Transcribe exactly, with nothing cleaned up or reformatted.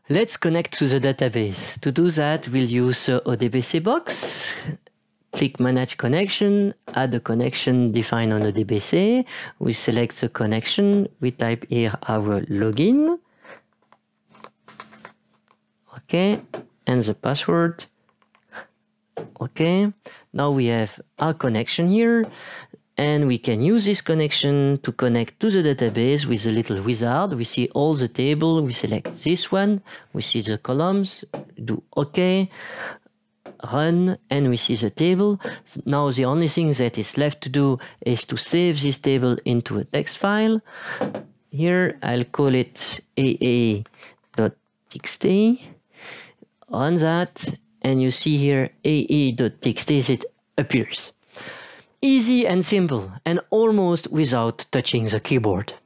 Let's connect to the database. To do that, we'll use uh, O D B C box. Click Manage Connection, add a connection defined on O D B C. We select the connection. We type here our login. Okay, and the password. Okay, now we have our connection here, and we can use this connection to connect to the database with a little wizard. We see all the table, we select this one, we see the columns, do OK, run, and we see the table. Now the only thing that is left to do is to save this table into a text file. Here I'll call it A A dot T X T. Run that, and you see here A A dot T X T as it appears. Easy and simple, and almost without touching the keyboard.